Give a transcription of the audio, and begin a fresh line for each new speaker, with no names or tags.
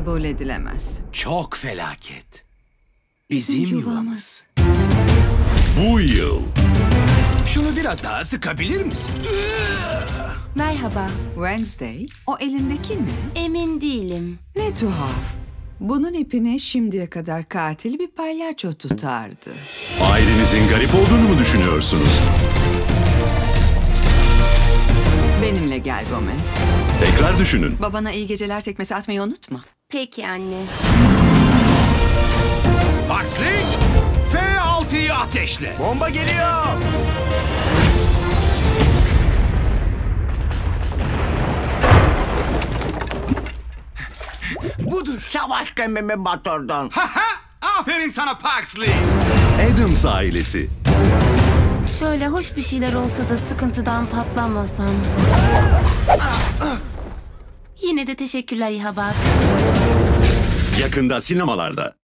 kabul edilemez.
Çok felaket. Bizim yuvamız.
Bu yıl
Şunu biraz daha sıkabilir misin?
Merhaba.
Wednesday, o elindeki ne?
Emin değilim.
Ne tuhaf. Bunun ipini şimdiye kadar katil bir palyaço tutardı.
ailenizin garip olduğunu mu düşünüyorsunuz?
Benimle gel Gomez.
Tekrar düşünün.
Babana iyi geceler tekmesi atmayı unutma.
Peki anne.
Huxley, F6'yı ateşle.
Bomba geliyor.
Budur.
Savaş gemimi batırdın.
Haha! Aferin sana Huxley.
Adams ailesi.
Şöyle hoş bir şeyler olsa da sıkıntıdan patlamasam. Yine de teşekkürler İhabat.
Yakında sinemalarda.